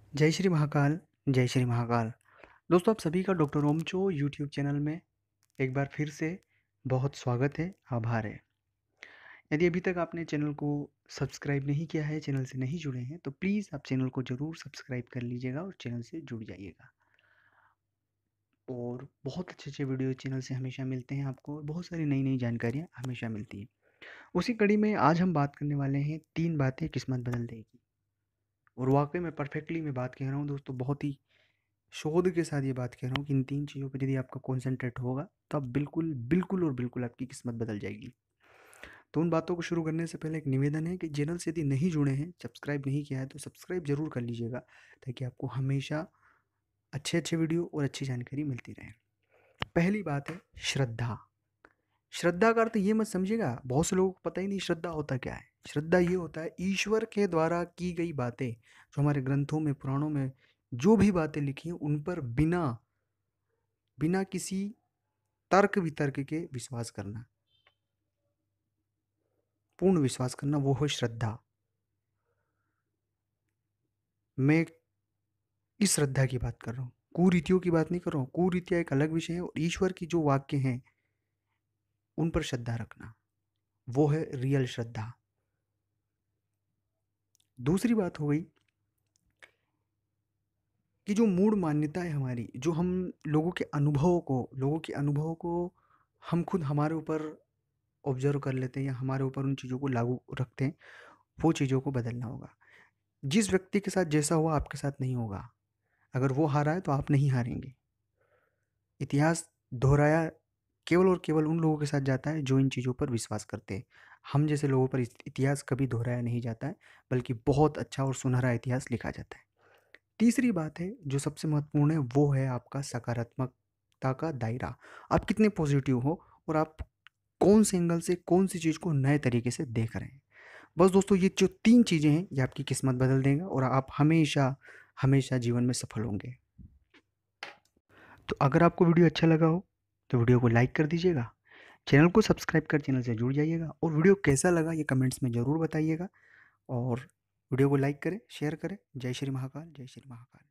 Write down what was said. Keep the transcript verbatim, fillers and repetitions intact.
जय श्री महाकाल, जय श्री महाकाल। दोस्तों आप सभी का डॉक्टर ओमचो यूट्यूब चैनल में एक बार फिर से बहुत स्वागत है, आभार है। यदि अभी तक आपने चैनल को सब्सक्राइब नहीं किया है, चैनल से नहीं जुड़े हैं, तो प्लीज़ आप चैनल को ज़रूर सब्सक्राइब कर लीजिएगा और चैनल से जुड़ जाइएगा। और बहुत अच्छे-अच्छे वीडियो चैनल से हमेशा मिलते हैं आपको और बहुत सारी नई-नई जानकारियाँ हमेशा मिलती हैं। उसी कड़ी में आज हम बात करने वाले हैं तीन बातें किस्मत बदल देगी। और वाक़ई में परफेक्टली मैं बात कह रहा हूँ दोस्तों, बहुत ही शोध के साथ ये बात कह रहा हूँ कि इन तीन चीज़ों पर यदि आपका कॉन्सेंट्रेट होगा तो आप बिल्कुल, बिल्कुल और बिल्कुल आपकी किस्मत बदल जाएगी। तो उन बातों को शुरू करने से पहले एक निवेदन है कि चैनल से यदि नहीं जुड़े हैं, सब्सक्राइब नहीं किया है तो सब्सक्राइब ज़रूर कर लीजिएगा ताकि आपको हमेशा अच्छे-अच्छे वीडियो और अच्छी जानकारी मिलती रहे। पहली बात है श्रद्धा। श्रद्धा का अर्थ ये मत समझिएगा, बहुत से लोगों को पता ही नहीं श्रद्धा होता क्या है। श्रद्धा ये होता है ईश्वर के द्वारा की गई बातें, जो हमारे ग्रंथों में, पुराणों में जो भी बातें लिखी हैं उन पर बिना बिना किसी तर्क वितर्क के विश्वास करना, पूर्ण विश्वास करना, वो है श्रद्धा। मैं इस श्रद्धा की बात कर रहा हूँ, कुरीतियों की बात नहीं कर रहा हूँ। कुरीतियाँ एक अलग विषय है और ईश्वर की जो वाक्य हैं उन पर श्रद्धा रखना, वो है रियल श्रद्धा। दूसरी बात हो गई कि जो मूढ़ मान्यता है हमारी, जो हम लोगों के अनुभवों को लोगों के अनुभवों को हम खुद हमारे ऊपर ऑब्जर्व कर लेते हैं या हमारे ऊपर उन चीज़ों को लागू रखते हैं, वो चीज़ों को बदलना होगा। जिस व्यक्ति के साथ जैसा हुआ आपके साथ नहीं होगा। अगर वो हारा है तो आप नहीं हारेंगे। इतिहास दोहराया केवल और केवल उन लोगों के साथ जाता है जो इन चीज़ों पर विश्वास करते हैं। हम जैसे लोगों पर इतिहास कभी दोहराया नहीं जाता है, बल्कि बहुत अच्छा और सुनहरा इतिहास लिखा जाता है। तीसरी बात है जो सबसे महत्वपूर्ण है, वो है आपका सकारात्मकता का दायरा। आप कितने पॉजिटिव हो और आप कौन से एंगल से कौन सी चीज़ को नए तरीके से देख रहे हैं। बस दोस्तों, ये जो तीन चीज़ें हैं ये आपकी किस्मत बदल देंगे और आप हमेशा हमेशा जीवन में सफल होंगे। तो अगर आपको वीडियो अच्छा लगा हो तो वीडियो को लाइक कर दीजिएगा, चैनल को सब्सक्राइब कर चैनल से जुड़ जाइएगा और वीडियो कैसा लगा ये कमेंट्स में ज़रूर बताइएगा। और वीडियो को लाइक करें, शेयर करें। जय श्री महाकाल, जय श्री महाकाल।